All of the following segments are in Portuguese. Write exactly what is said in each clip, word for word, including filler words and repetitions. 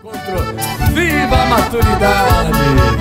Viva a maturidade!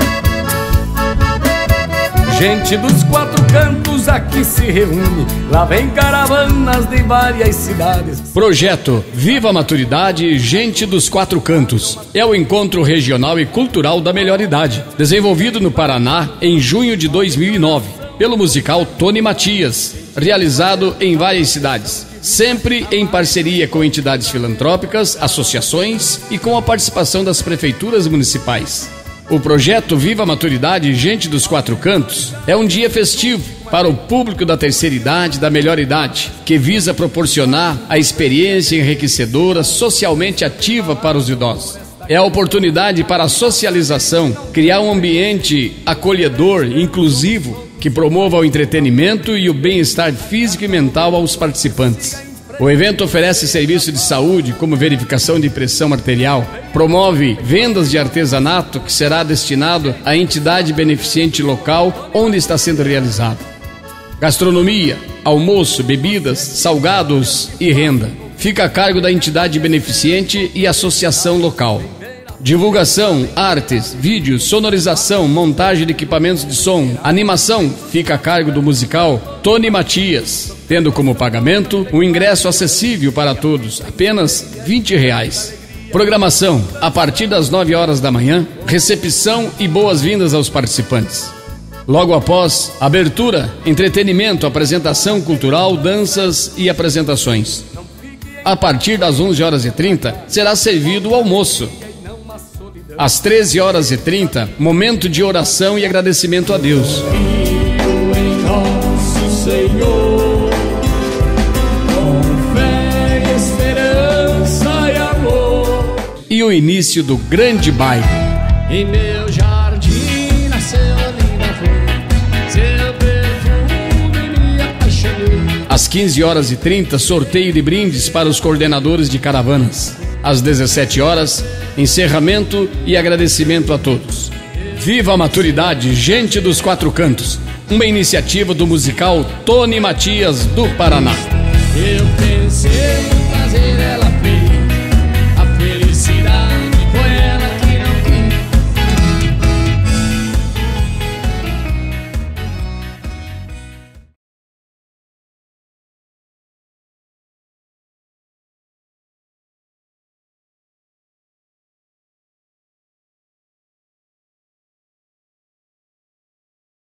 Gente dos quatro cantos aqui se reúne, lá vem caravanas de várias cidades. Projeto Viva a Maturidade, Gente dos Quatro Cantos. É o encontro regional e cultural da melhor idade, desenvolvido no Paraná em junho de dois mil e nove, pelo musical Tony Matias, realizado em várias cidades, sempre em parceria com entidades filantrópicas, associações e com a participação das prefeituras municipais. O projeto Viva a Maturidade, Gente dos Quatro Cantos é um dia festivo para o público da terceira idade e da melhor idade, que visa proporcionar a experiência enriquecedora, socialmente ativa para os idosos. É a oportunidade para a socialização, criar um ambiente acolhedor, inclusivo, que promova o entretenimento e o bem-estar físico e mental aos participantes. O evento oferece serviço de saúde, como verificação de pressão arterial, promove vendas de artesanato que será destinado à entidade beneficente local onde está sendo realizado. Gastronomia, almoço, bebidas, salgados e renda. Fica a cargo da entidade beneficente e associação local. Divulgação, artes, vídeos, sonorização, montagem de equipamentos de som, animação, fica a cargo do musical Tony Matias, tendo como pagamento um ingresso acessível para todos, apenas vinte reais. Programação, a partir das nove horas da manhã, recepção e boas-vindas aos participantes. Logo após, abertura, entretenimento, apresentação cultural, danças e apresentações. A partir das onze horas e trinta, será servido o almoço. Às treze horas e trinta, momento de oração e agradecimento a Deus. Em nosso Senhor, com fé, esperança e amor. E o início do grande baile. Em meu jardim nasceu a linda flor, seu perfume me apaixonei. Às quinze horas e trinta, sorteio de brindes para os coordenadores de caravanas. Às dezessete horas, encerramento e agradecimento a todos. Viva a Maturidade, Gente dos Quatro Cantos, uma iniciativa do musical Tony Matias do Paraná. Eu pensei em fazer ela